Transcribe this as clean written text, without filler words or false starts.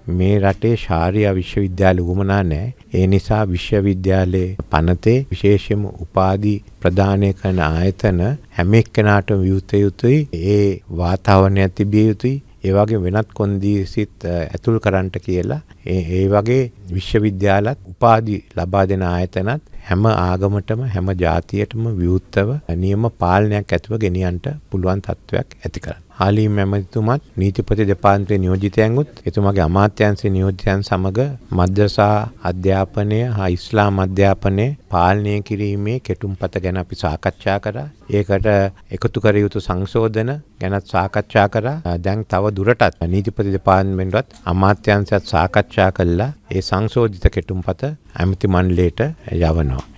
මේ රටේ ශාරීරික විශ්වවිද්‍යාල උවමනා නැහැ. ඒ නිසා විශ්වවිද්‍යාලයේ පනතේ විශේෂයෙන්ම උපාධි ප්‍රදානය කරන ආයතන හැම එක්කෙනාටම විවෘත යුතුයි. ඒ වාතාවරණය තිබිය යුතුයි. ඒ වගේ වෙනත් කොන්දේසිත් ඇතුල් කරන්නට කියලා ඒ වගේ විශ්වවිද්‍යාලත් උපාධි ලබා දෙන ආයතනත් හැම ආගමටම හැම ජාතියටම විවෘතව නියම පාලනයක් ඇතුව ගෙනියන්නට පුළුවන් තත්වයක් ඇති කරන්න. හාලි මැමතිතුමත් නීතිපති දෙපාර්තමේන්තුවේ නියෝජිතයන්ුත් එතුමාගේ අමාත්‍යාංශයේ නියෝජිතයන් සමග මද්රසා අධ්‍යාපනය හා ඉස්ලාම් අධ්‍යාපනය පාලනය කිරීමේ කෙටුම්පත ගැන අපි සාකච්ඡා කරා. ඒකට එකතු කර යුතු සංශෝධන ගැනත් සාකච්ඡා කරා. දැන් තව දුරටත් නීතිපති දෙපාර්තමේන්තුවත් අමාත්‍යාංශයත් සාකච්ඡා කළා. ඒ සංශෝධිත කෙටුම්පත ඇමති මණ්ඩලයට යවනවා.